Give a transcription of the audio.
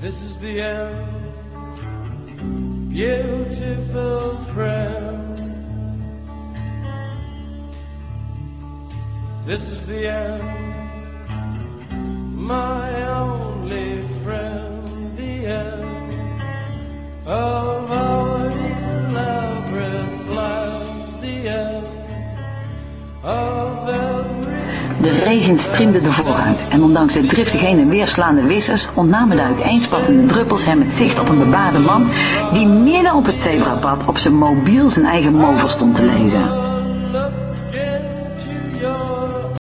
This is the end, beautiful friend. This is the end, my only friend. The end of our elaborate plans. The end of every... De regen striemde de vooruit en ondanks de driftig heen en weer slaande wissers ontnamen de uiteenspattende druppels hem het zicht op een bebaarde man die midden op het zebrapad op zijn mobiel zijn eigen mover stond te lezen.